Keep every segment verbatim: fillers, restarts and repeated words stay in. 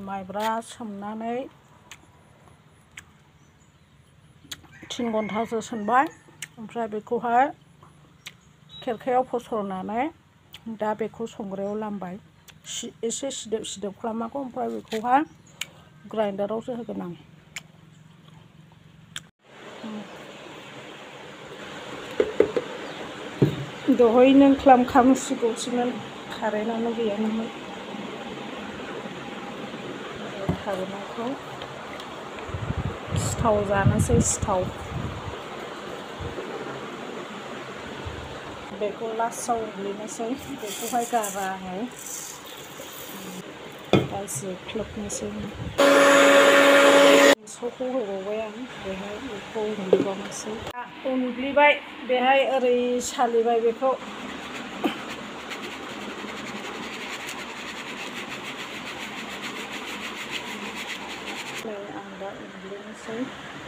माइब्रा सोमनानै तीन घन्टासो सोमबाय ओमफ्राय बेखौहाय खेरखायाव फसरनानै दा बेखौ संग्रायाव लामबाय एसे सिदोब सिदोब खालामनांगौ ओमफ्राय बेखौहाय ग्राइन्डारावसो होगोन आं दहाय नों ख्लाम खालामसिगौसोमोन कारेन्टआनो गैयामोन थागोनाखौ सिथाव जानोसै सिथाव बेखौ लास्टआव उग्लिनोसै बेखौहाय गारा आङो गाज्रि ख्लोबनोसै सौखौ होबावबाय आं बेहाय बेखौ उनग्लिबावनोसै उनग्लिबाय बेहाय ओरै सालिबाय बेखौ आं दा उनग्लिनोसै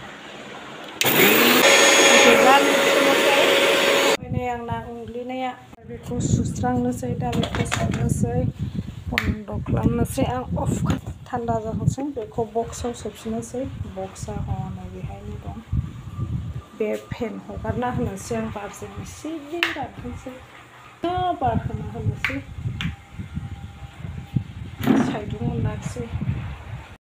आंना उनग्लिनाया बेखौ सुस्रांनोसै दा बेखौ संनोसै बन्द' खालामनोसै आं अफ थान्दा जाहोसै बेखौ बक्सआव सोफिननोसै बक्सआ हनै बेहायनो दं बे फेन हगारना होनोसै आं बारजों एसे रानथोंसै बार होना होनोसै साइडआव मोनाखिसै